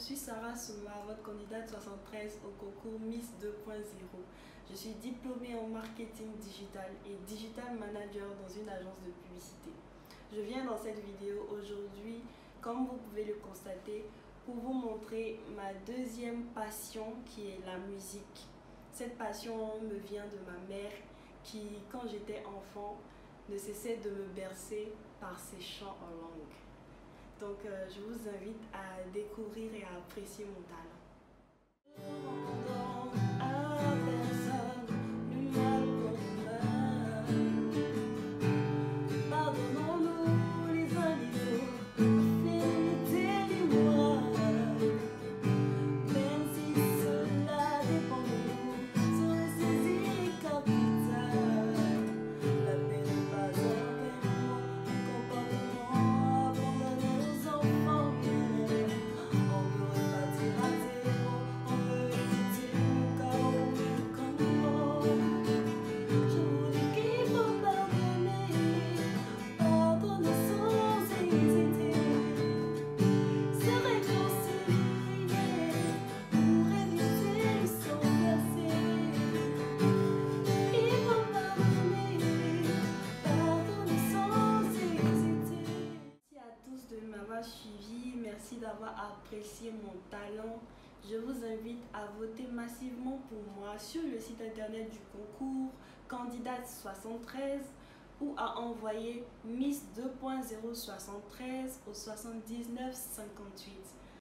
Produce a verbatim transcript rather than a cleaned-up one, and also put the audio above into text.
suis Sarah Souma, votre candidate soixante-treize au concours Miss deux point zéro. Je suis diplômée en marketing digital et digital manager dans une agence de publicité. Je viens dans cette vidéo aujourd'hui, comme vous pouvez le constater, pour vous montrer ma deuxième passion qui est la musique. Cette passion me vient de ma mère qui, quand j'étais enfant, ne cessait de me bercer par ses chants en langue. Donc euh, je vous invite à découvrir et à apprécier mon talent. Suivi, merci d'avoir apprécié mon talent. Je vous invite à voter massivement pour moi sur le site internet du concours Candidate soixante-treize ou à envoyer Miss deux point zéro soixante-treize au soixante-dix-neuf cinquante-huit.